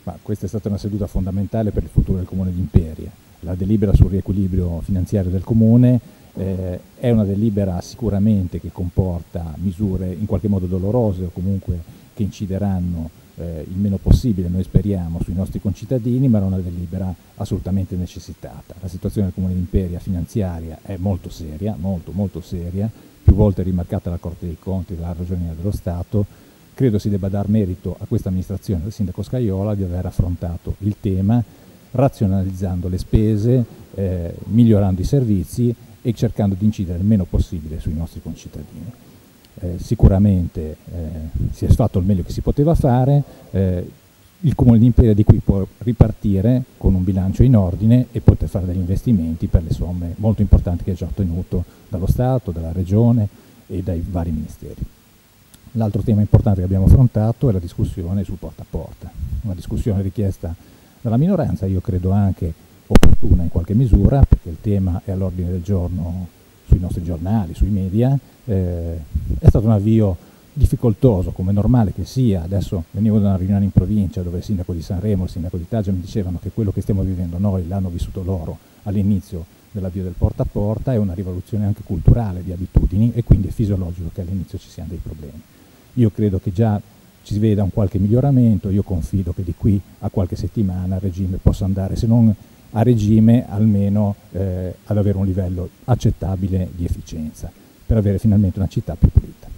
Ma questa è stata una seduta fondamentale per il futuro del Comune di Imperia. La delibera sul riequilibrio finanziario del Comune è una delibera sicuramente che comporta misure in qualche modo dolorose o comunque che incideranno il meno possibile, noi speriamo, sui nostri concittadini, ma è una delibera assolutamente necessitata. La situazione del Comune di Imperia finanziaria è molto seria, molto seria, più volte rimarcata dalla Corte dei Conti e dalla Ragioneria dello Stato. Credo si debba dar merito a questa amministrazione del sindaco Scajola di aver affrontato il tema razionalizzando le spese, migliorando i servizi e cercando di incidere il meno possibile sui nostri concittadini. Sicuramente si è fatto il meglio che si poteva fare, il Comune di Imperia di qui può ripartire con un bilancio in ordine e poter fare degli investimenti per le somme molto importanti che ha già ottenuto dallo Stato, dalla Regione e dai vari ministeri. L'altro tema importante che abbiamo affrontato è la discussione sul porta a porta, una discussione richiesta dalla minoranza, io credo anche opportuna in qualche misura, perché il tema è all'ordine del giorno sui nostri giornali, sui media. È stato un avvio difficoltoso, come normale che sia. Adesso venivo da una riunione in provincia dove il sindaco di Sanremo e il sindaco di Taggia mi dicevano che quello che stiamo vivendo noi l'hanno vissuto loro all'inizio dell'avvio del porta a porta, è una rivoluzione anche culturale di abitudini e quindi è fisiologico che all'inizio ci siano dei problemi. Io credo che già ci si veda un qualche miglioramento, io confido che di qui a qualche settimana il regime possa andare, se non a regime, almeno ad avere un livello accettabile di efficienza, per avere finalmente una città più pulita.